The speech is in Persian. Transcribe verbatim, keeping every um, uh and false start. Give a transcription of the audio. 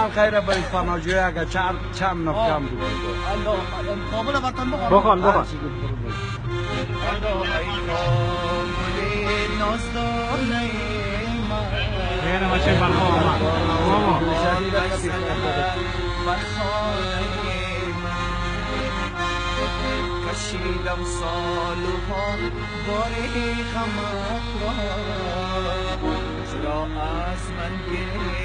من خیره برای پناهجوی اگر چند چند نفرم بود کامل وطن بخوان بخوان بخوان یعنی ماشین برخواه آمد کشیدم سالها باری غمت را چرا از من گریه